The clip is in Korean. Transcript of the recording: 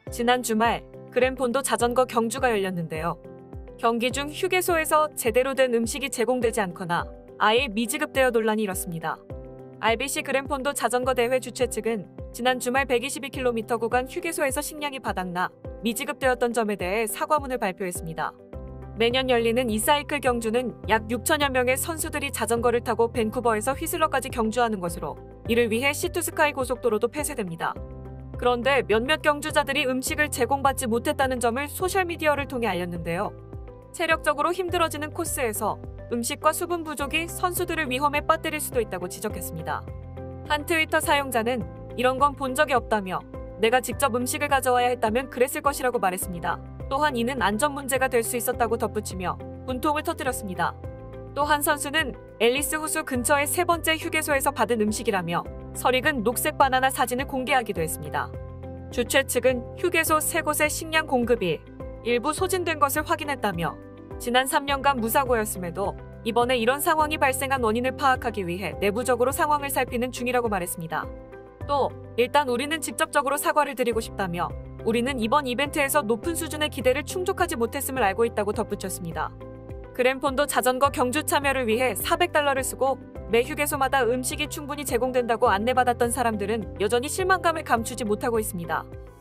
지난 주말 그랜폰도 자전거 경주가 열렸는데요. 경기 중 휴게소에서 제대로 된 음식이 제공되지 않거나 아예 미지급되어 논란이 일었습니다. RBC 그랜폰도 자전거 대회 주최 측은 지난 주말 122km 구간 휴게소에서 식량이 바닥나 미지급되었던 점에 대해 사과문을 발표했습니다. 매년 열리는 이 사이클 경주는 약 6천여 명의 선수들이 자전거를 타고 밴쿠버에서 휘슬러까지 경주하는 것으로 이를 위해 시투스카이 고속도로도 폐쇄됩니다. 그런데 몇몇 경주자들이 음식을 제공받지 못했다는 점을 소셜미디어를 통해 알렸는데요. 체력적으로 힘들어지는 코스에서 음식과 수분 부족이 선수들을 위험에 빠뜨릴 수도 있다고 지적했습니다. 한 트위터 사용자는 이런 건 본 적이 없다며 내가 직접 음식을 가져와야 했다면 그랬을 것이라고 말했습니다. 또한 이는 안전 문제가 될 수 있었다고 덧붙이며 분통을 터뜨렸습니다. 또 한 선수는 앨리스 호수 근처의 세 번째 휴게소에서 받은 음식이라며 설익은 녹색 바나나 사진을 공개하기도 했습니다. 주최 측은 휴게소 세 곳의 식량 공급이 일부 소진된 것을 확인했다며 지난 3년간 무사고였음에도 이번에 이런 상황이 발생한 원인을 파악하기 위해 내부적으로 상황을 살피는 중이라고 말했습니다. 또 일단 우리는 직접적으로 사과를 드리고 싶다며 우리는 이번 이벤트에서 높은 수준의 기대를 충족하지 못했음을 알고 있다고 덧붙였습니다. 그랜폰도 자전거 경주 참여를 위해 $400를 쓰고 매 휴게소마다 음식이 충분히 제공된다고 안내받았던 사람들은 여전히 실망감을 감추지 못하고 있습니다.